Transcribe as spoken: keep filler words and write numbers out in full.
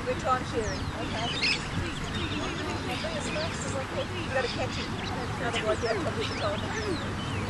We're time sharing. Okay. I'll bring as fast as I can. You've got to catch him. Otherwise you have to put the time on.